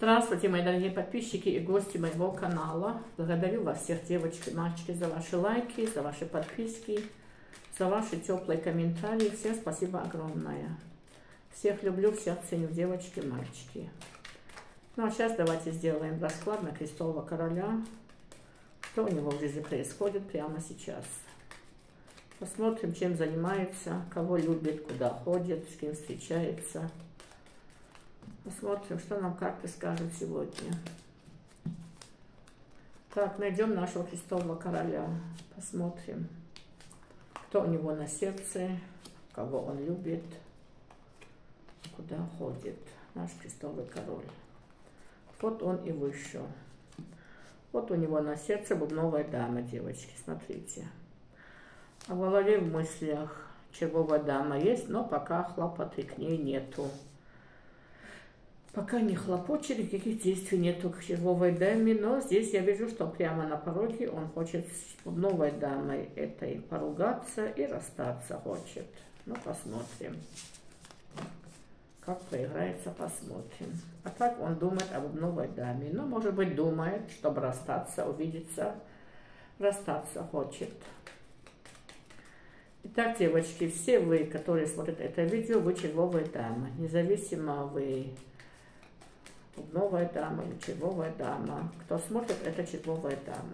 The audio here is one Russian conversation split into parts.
Здравствуйте, мои дорогие подписчики и гости моего канала. Благодарю вас всех, девочки и мальчики, за ваши лайки, за ваши подписки, за ваши теплые комментарии. Всем спасибо огромное. Всех люблю, всех ценю, девочки и мальчики. Ну а сейчас давайте сделаем расклад на Крестового Короля. Что у него в жизни происходит прямо сейчас. Посмотрим, чем занимается, кого любит, куда ходит, с кем встречается. Посмотрим, что нам карты скажут сегодня. Так, найдем нашего Крестового Короля. Посмотрим, кто у него на сердце, кого он любит, куда ходит наш Крестовый Король. Вот он и вышел. Вот у него на сердце бубновая дама, девочки, смотрите. А в голове, в мыслях червовая дама есть, но пока хлопоты к ней нету. Пока не хлопочет, никаких действий нету к червовой даме, но здесь я вижу, что прямо на пороге он хочет с новой дамой этой поругаться и расстаться хочет. Ну, посмотрим. Как проиграется, посмотрим. А так он думает об новой даме. Ну, может быть, думает, чтобы расстаться, увидеться, расстаться хочет. Итак, девочки, все вы, которые смотрят это видео, вы червовая дама. Независимо вы новая дама или червовая дама. Кто смотрит, это червовая дама.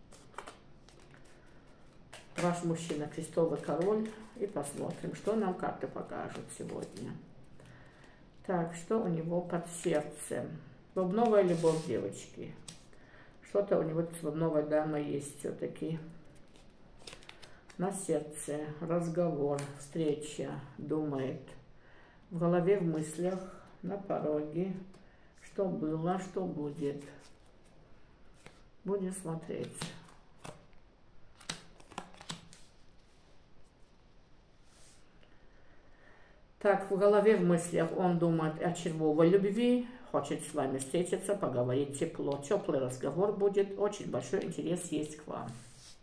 Ваш мужчина Крестовый Король. И посмотрим, что нам карты покажут сегодня. Так, что у него под сердцем? Бубновая любовь, девочки. Что-то у него с бубновой дамой есть все-таки. На сердце разговор, встреча, думает. В голове, в мыслях, на пороге. Что было, что будет. Будем смотреть. Так, в голове, в мыслях он думает о червовой любви, хочет с вами встретиться, поговорить тепло. Теплый разговор будет, очень большой интерес есть к вам.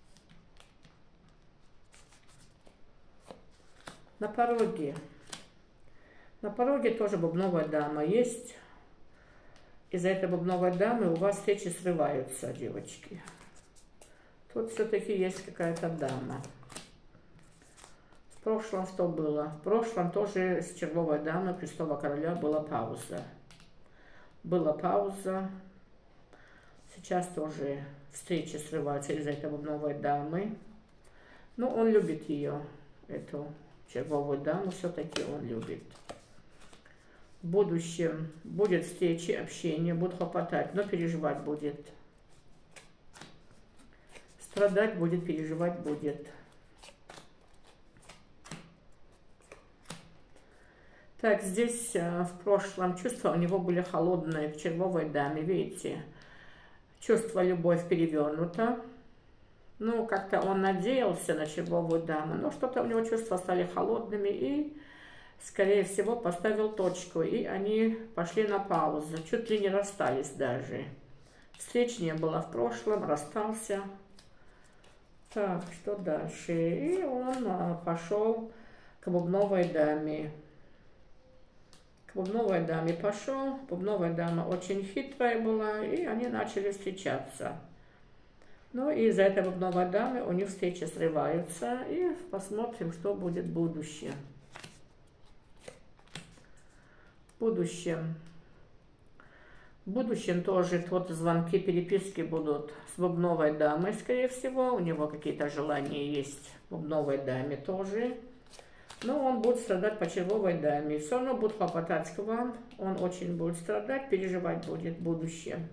На пороге. На пороге тоже бубновая дама есть. Из-за этой бубновой дамы у вас встречи срываются, девочки. Тут все-таки есть какая-то дама. В прошлом что было? В прошлом тоже с червовой дамой Крестового Короля была пауза. Была пауза. Сейчас тоже встречи срываются из-за этой бубновой дамы. Но он любит ее, эту червовую даму, все-таки он любит. В будущем будет встречи, общение, будет хлопотать, но переживать будет. Страдать будет, переживать будет. Так, здесь в прошлом чувства у него были холодные к червовой даме, видите? Чувство, любовь перевернута. Ну, как-то он надеялся на червовую даму, но что-то у него чувства стали холодными и... Скорее всего, поставил точку, и они пошли на паузу. Чуть ли не расстались даже. Встреч не было в прошлом, расстался. Так, что дальше? И он пошел к бубновой даме. К бубновой даме пошел. Бубновая дама очень хитрая была, и они начали встречаться. Ну, и из-за этой бубновой дамы у них встречи срываются. И посмотрим, что будет в будущем. В будущем тоже вот звонки, переписки будут с бубновой дамой, скорее всего. У него какие-то желания есть в бубновой даме тоже. Но он будет страдать по червовой даме. Все равно будет хлопотать к вам. Он очень будет страдать, переживать будет в будущем.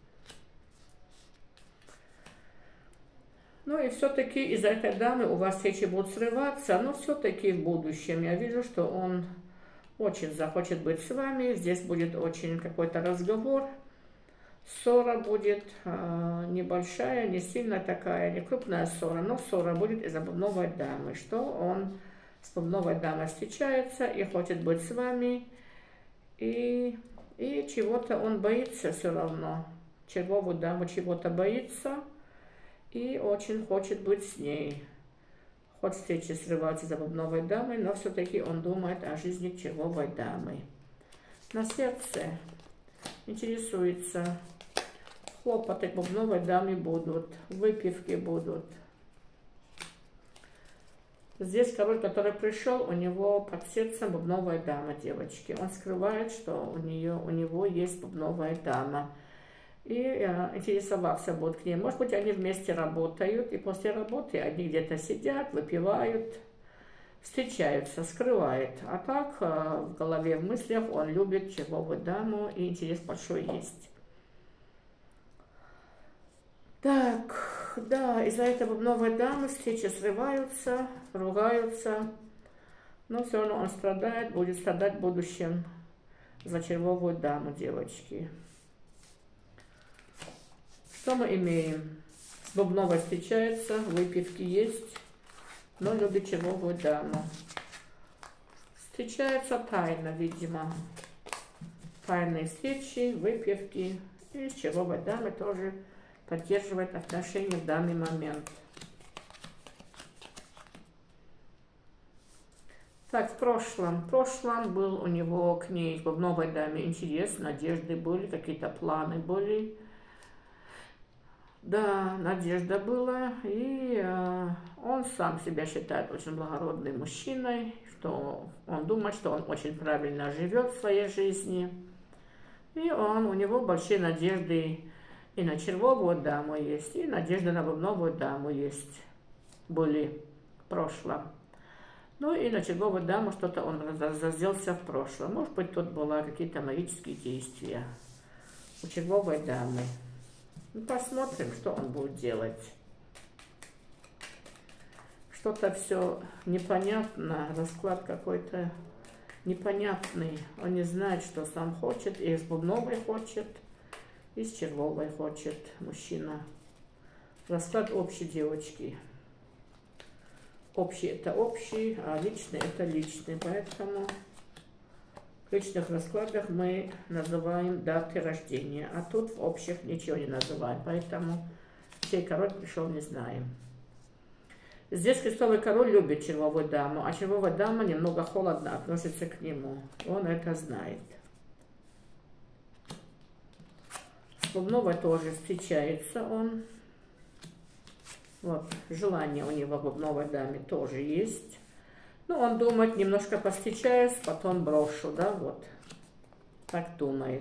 Ну и все-таки из-за этой дамы у вас встречи будут срываться. Но все-таки в будущем я вижу, что он... очень захочет быть с вами. Здесь будет очень какой-то разговор. Ссора будет небольшая, не сильно такая, не крупная ссора, но ссора будет из-за бубновой дамы. Что он с бубновой дамой встречается и хочет быть с вами. И чего-то он боится все равно. Червовую даму чего-то боится. И очень хочет быть с ней. Хоть встречи срываются за бубновой дамой, но все-таки он думает о жизни червовой дамы. На сердце интересуется. Хлопоты к бубновой даме будут, выпивки будут. Здесь король, который пришел, у него под сердцем бубновая дама, девочки. Он скрывает, что у него есть бубновая дама. И интересоваться будут к ней. Может быть, они вместе работают, и после работы они где-то сидят, выпивают, встречаются, скрывает. А так в голове, в мыслях он любит червовую даму, и интерес большой есть. Так, да, из-за этого бубновой дамы встречи срываются, ругаются, но все равно он страдает, будет страдать в будущем за червовую даму, девочки. Что мы имеем? С бубновой встречается, выпивки есть, но любит червовую даму. Встречается тайно, видимо. Тайные встречи, выпивки. И с червовой дамой тоже поддерживает отношения в данный момент. Так, в прошлом был у него к ней, к бубновой даме, интерес, надежды были, какие-то планы были. Да, надежда была, и он сам себя считает очень благородным мужчиной, что он думает, что он очень правильно живет в своей жизни. И у него большие надежды и на червовую даму есть, и надежда на бубновую даму есть, были в прошлом. Ну и на червовую даму что-то он разделся в прошлом. Может быть, тут были какие-то магические действия у червовой дамы. Ну, посмотрим, что он будет делать. Что-то все непонятно, расклад какой-то непонятный. Он не знает, что сам хочет, и с бубновой хочет, и с червовой хочет мужчина. Расклад общий, девочки. Общий это общий, а личный это личный. Поэтому в личных раскладах мы называем даты рождения, а тут в общих ничего не называем. Поэтому чей король пришел, не знаем. Здесь крестовый король любит червовую даму, а червовая дама немного холодно относится к нему. Он это знает. С бубновой тоже встречается он. Вот, желание у него в бубновой даме тоже есть. Ну, он думает, немножко повстречаюсь, потом брошу, да, вот. Так думает.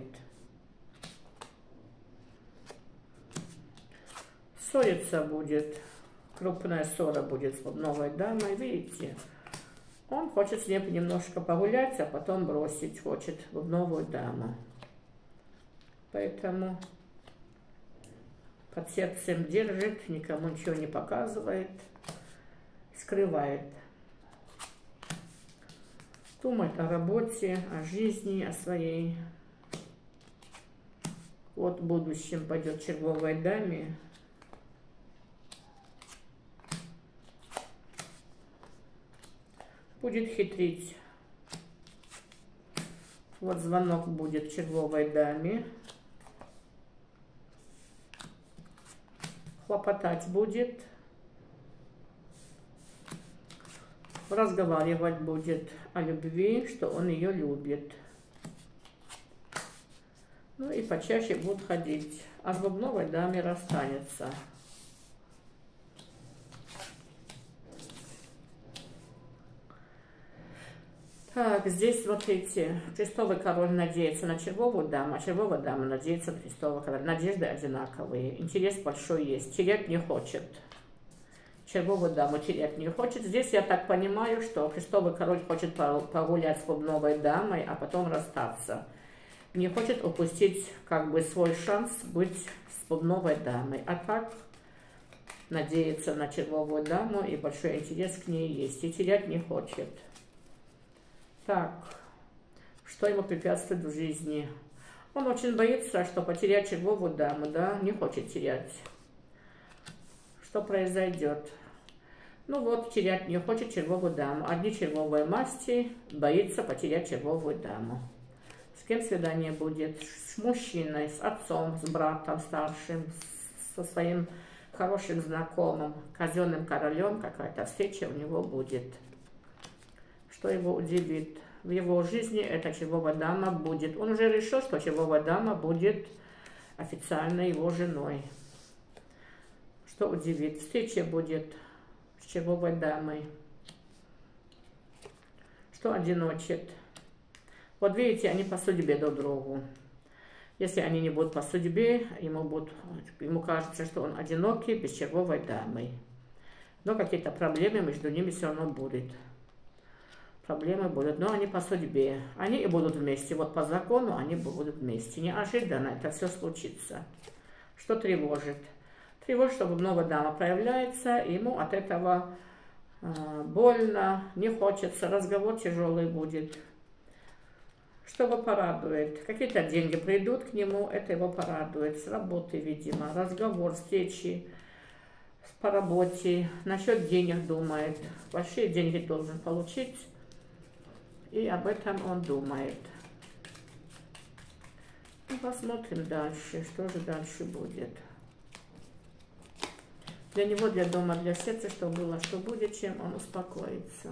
Ссориться будет. Крупная ссора будет с бубновой дамой, видите. Он хочет с ней немножко погулять, а потом бросить хочет бубновую даму. Поэтому под сердцем держит, никому ничего не показывает, скрывает. Думает о работе, о жизни, о своей. Вот в будущем пойдет червовой даме. Будет хитрить. Вот звонок будет червовой даме. Хлопотать будет. Разговаривать будет о любви, что он ее любит. Ну и почаще будут ходить. А с бубновой даме расстанется. Так, здесь смотрите, крестовый король надеется на червовую даму, а червовая дама надеется на крестового короля. Надежды одинаковые, интерес большой есть, терять не хочет. Червовую даму терять не хочет. Здесь я так понимаю, что крестовый король хочет погулять с бубновой дамой, а потом расстаться. Не хочет упустить как бы свой шанс быть с бубновой дамой. А так надеется на червовую даму, и большой интерес к ней есть, и терять не хочет. Так, что ему препятствует в жизни? Он очень боится, что потерять червовую даму, да, не хочет терять. Что произойдет? Ну вот, терять не хочет червовую даму. Одни червовые масти, боится потерять червовую даму. С кем свидание будет? С мужчиной, с отцом, с братом старшим, со своим хорошим знакомым, казенным королем. Какая-то встреча у него будет. Что его удивит в его жизни эта червовая дама будет. Он уже решил, что червовая дама будет официально его женой. Что удивит? Встреча будет с червовой дамой. Что одиночит? Вот видите, они по судьбе друг другу. Если они не будут по судьбе, ему кажется, что он одинокий, без червовой дамы. Но какие-то проблемы между ними все равно будут. Проблемы будут, но они по судьбе. Они и будут вместе. Вот по закону они будут вместе. Неожиданно это все случится. Что тревожит? Тревожит, что новая дама проявляется, и ему от этого больно, не хочется, разговор тяжелый будет. Что его порадует? Какие-то деньги придут к нему, это его порадует. С работы, видимо, разговор, встречи по работе, насчет денег думает. Большие деньги должен получить, и об этом он думает. Ну, посмотрим дальше, что же дальше будет. Для него, для дома, для сердца, что было, что будет, чем он успокоится.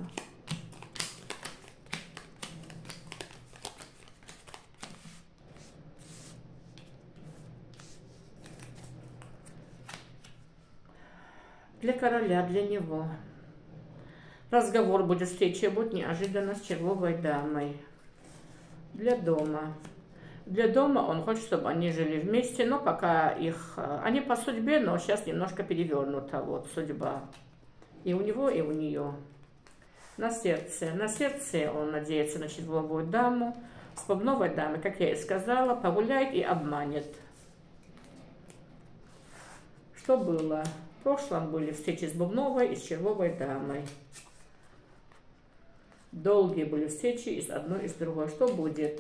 Для короля, для него. Разговор будет, встреча будет неожиданно с червовой дамой. Для дома. Для дома он хочет, чтобы они жили вместе, но пока они по судьбе, но сейчас немножко перевернута вот судьба. И у него, и у нее. На сердце. На сердце он надеется на червовую даму. С бубновой дамой, как я и сказала, погуляет и обманет. Что было? В прошлом были встречи с бубновой и с червовой дамой. Долгие были встречи и с одной, и с другой. Что будет?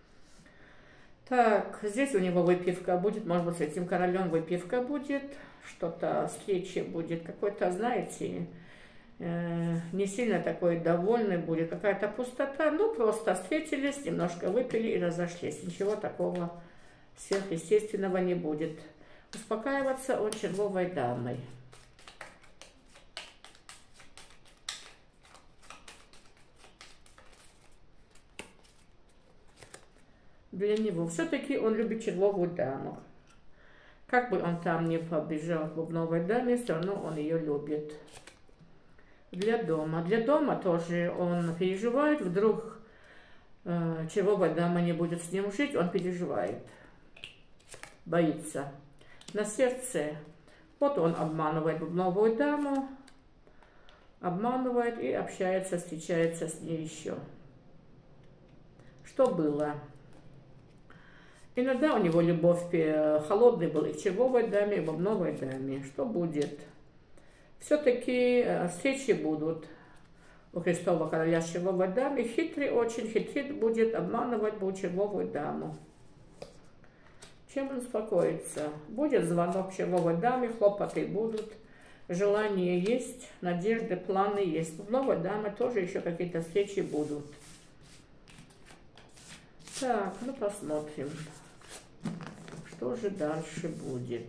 Так, здесь у него выпивка будет, может быть, с этим королем выпивка будет, что-то, встреча будет, какой-то, знаете, не сильно такой довольный будет, какая-то пустота, ну, просто встретились, немножко выпили и разошлись, ничего такого сверхъестественного не будет. Успокаиваться он червовой дамой. Для него. Все-таки он любит червовую даму. Как бы он там не побежал к бубновой даме, все равно он ее любит. Для дома. Для дома тоже он переживает. Вдруг червовая дама не будет с ним жить, он переживает. Боится. На сердце. Вот он обманывает бубновую даму. Обманывает и общается, встречается с ней еще. Что было? Иногда у него любовь холодный был и к червовой даме, и к бубновой даме. Что будет? Все-таки встречи будут у Христова короля с червовой дамой. Хитрый, очень хитрит будет, обманывать будет червовую даму. Чем он успокоится? Будет звонок червовой даме, хлопоты будут, желания есть, надежды, планы есть. Бубновой дамы тоже еще какие-то встречи будут. Так, ну посмотрим. Что же дальше будет?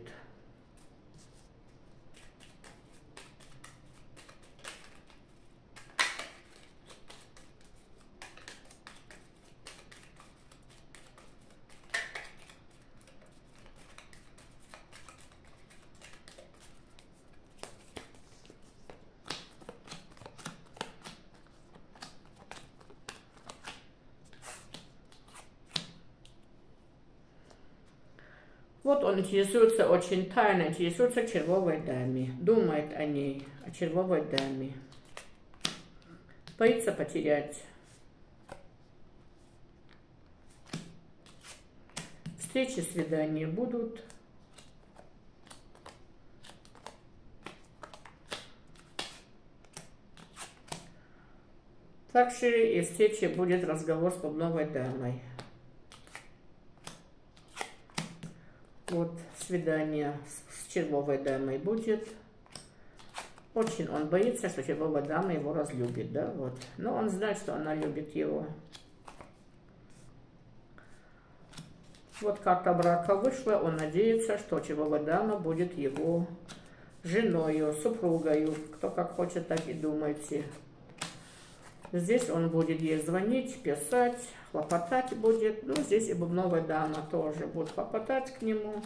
Вот он интересуется, очень тайно интересуется червовой даме. Думает о ней, о червовой даме. Боится потерять. Встречи, свидания будут. Также и встречи будет разговор с бубновой дамой. Вот свидание с червовой дамой будет. Очень он боится, что червовая дама его разлюбит, да, вот. Но он знает, что она любит его. Вот карта брака вышла, он надеется, что червовая дама будет его женою, супругою. Кто как хочет, так и думайте. Здесь он будет ей звонить, писать, хлопотать будет. Ну, здесь и бубновая дама тоже будет хлопотать к нему.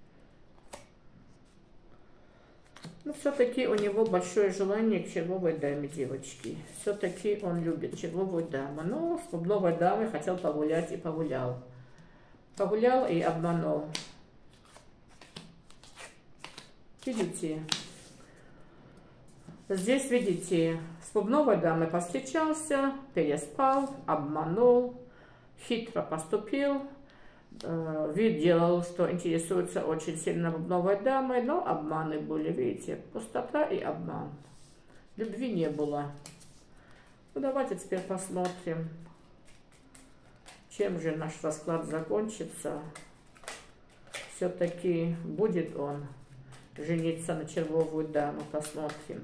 Но все-таки у него большое желание к червовой даме, девочки. Все-таки он любит червовую даму. Но с бубновой дамой хотел погулять и погулял. Погулял и обманул. Видите? Здесь, видите, с бубновой дамой повстречался, переспал, обманул, хитро поступил. Вид делал, что интересуется очень сильно бубновой дамой, но обманы были, видите, пустота и обман. Любви не было. Ну, давайте теперь посмотрим, чем же наш расклад закончится. Все-таки будет он жениться на червовую даму, посмотрим.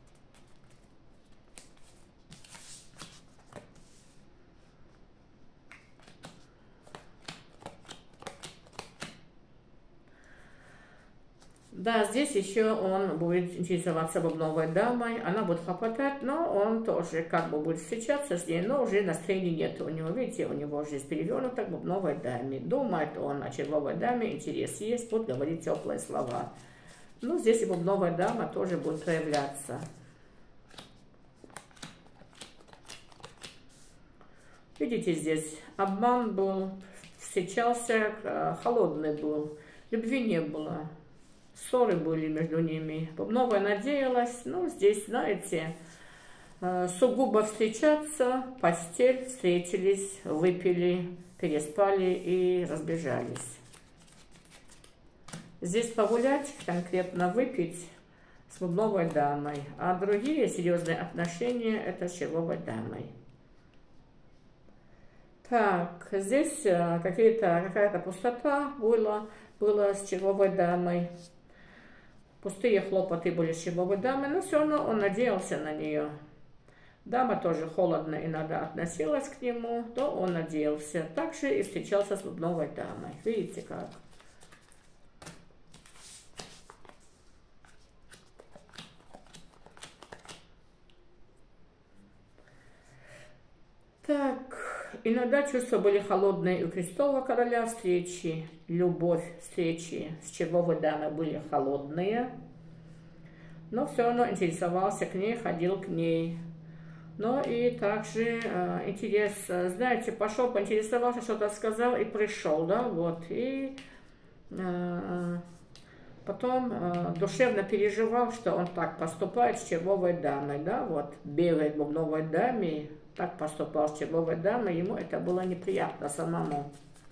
Да, здесь еще он будет интересоваться бубновой дамой, она будет хлопотать, но он тоже как бы будет встречаться с ней, но уже настроения нет у него. Видите, у него жизнь перевернута к бубновой даме. Думает он о червовой даме, интерес есть, будет говорить теплые слова. Ну, здесь и бубновая дама тоже будет проявляться. Видите, здесь обман был, встречался, холодный был, любви не было. Ссоры были между ними. Бубновая надеялась, ну, здесь, знаете, сугубо встречаться, постель, встретились, выпили, переспали и разбежались. Здесь погулять, конкретно выпить с бубновой дамой, а другие серьезные отношения это с червовой дамой. Так, здесь какая-то пустота была с червовой дамой. Пустые хлопоты были с червовой дамой, но все равно он надеялся на нее. Дама тоже холодно иногда относилась к нему, то он надеялся. Также и встречался с бубновой дамой. Видите как? Так, иногда чувства были холодные у крестового короля, встречи, любовь, встречи с червовой дамой были холодные, но все равно интересовался к ней, ходил к ней. Но и также интерес, знаете, пошел, поинтересовался, что-то сказал и пришел, да, вот, и потом душевно переживал, что он так поступает с червовой дамой, да, вот, белой бубновой даме, так поступал с червовой дамой, ему это было неприятно самому.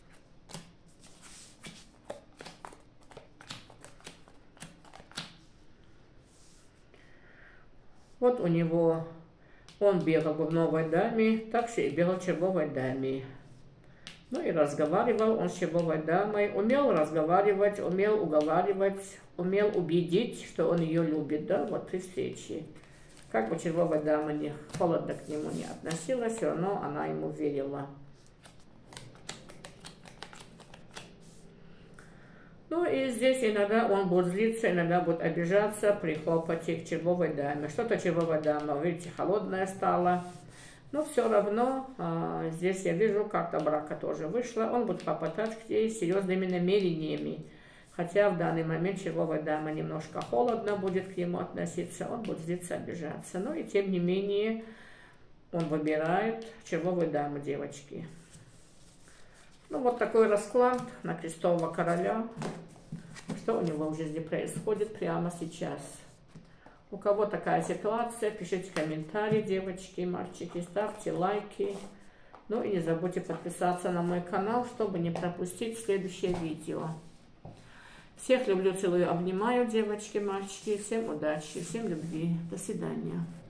Вот у него, он бегал бубновой даме, также и бегал червовой даме. Ну и разговаривал он с червовой дамой, умел разговаривать, умел уговаривать, умел убедить, что он ее любит, да, вот при встрече. Как бы червовая дама не холодно к нему не относилась, все равно она ему верила. Ну и здесь иногда он будет злиться, иногда будет обижаться при хлопоте к червовой даме. Что-то червовая дама, видите, холодная стала. Но все равно здесь я вижу, как-то брака тоже вышло. Он будет хлопотать к ней с серьезными намерениями. Хотя в данный момент червовая дама немножко холодно будет к нему относиться, он будет злиться, обижаться. Но и тем не менее он выбирает червовую даму, девочки. Ну вот такой расклад на крестового короля. Что у него в жизни происходит прямо сейчас. У кого такая ситуация, пишите комментарии, девочки, мальчики, ставьте лайки. Ну и не забудьте подписаться на мой канал, чтобы не пропустить следующее видео. Всех люблю, целую, обнимаю, девочки, мальчики. Всем удачи, всем любви. До свидания.